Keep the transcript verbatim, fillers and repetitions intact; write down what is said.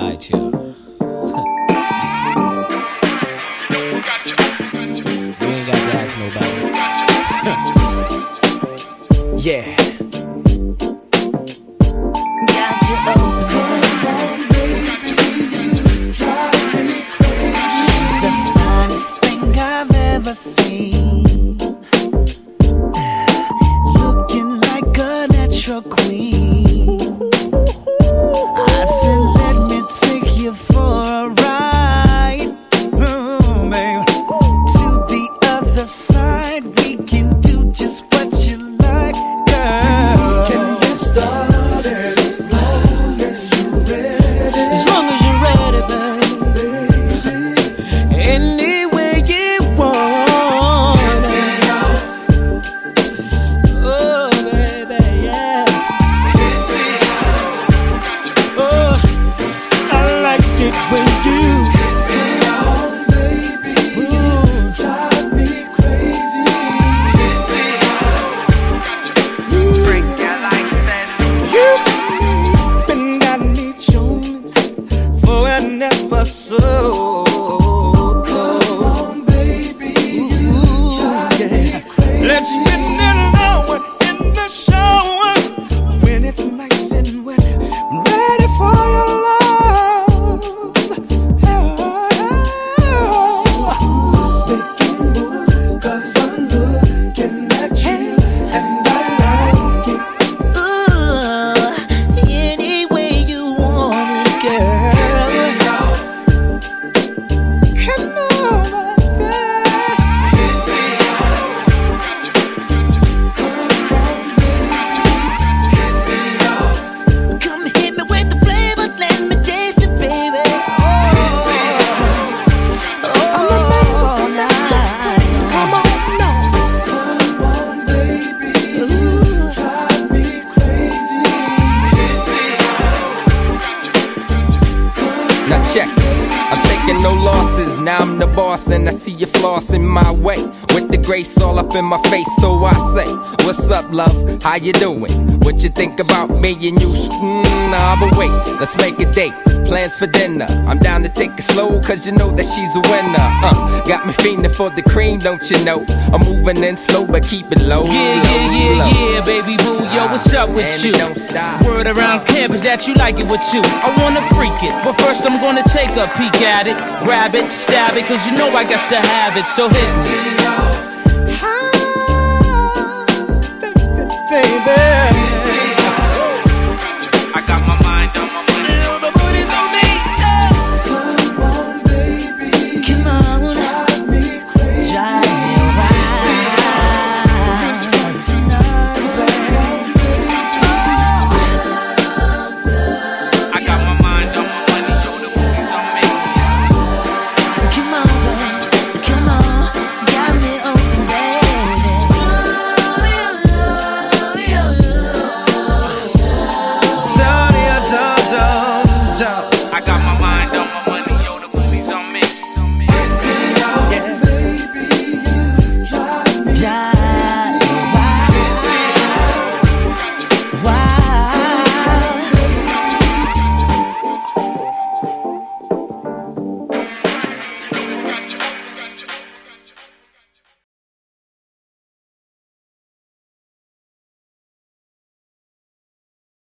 Alright, y'all. We ain't got to ask nobody. Yeah. Got you open, baby. Drive me crazy. She's the finest thing I've ever seen. Looking like a natural queen. I said, let me take you for a ride, oh, babe. To the other side, we can do just what you like, girl. We can get started as long as you're ready. As long as you're ready, baby. Any way you want it. Oh, baby, yeah. Oh, I like it when you hit me on, baby. Ooh, drive me crazy. Hit me on. Break you like this. You've been got me chewing for an episode. Come on, baby. Ooh, yeah. Let's spend an hour in the shower when it's nice and wet. I'm ready for your love. Making moves, 'cause I'm looking at you and I like it. Ooh, any way you want it, girl. Come on, baby. Come hit me with the flavor, let me taste it, baby. Oh, oh, night. Come on, now. Come on, baby. Ooh, drive me crazy. Now check, I'm taking no losses, now I'm the boss and I see you flossing my way with the grace all up in my face, so I say, what's up, love, how you doing? What you think about me and you? Mm, nah, but wait, let's make a date, plans for dinner. I'm down to take it slow, cause you know that she's a winner. Uh, got me fiending for the cream, don't you know? I'm moving in slow, but keep it low. Yeah, yeah, yeah, yeah, baby boo, yo, what's up with And you? it don't stop. Word around campus that you like it with you. I wanna freak it, but first I'm gonna take a peek at it, grab it, stab it, cause you know I got to have it, so hit me. Baby, baby.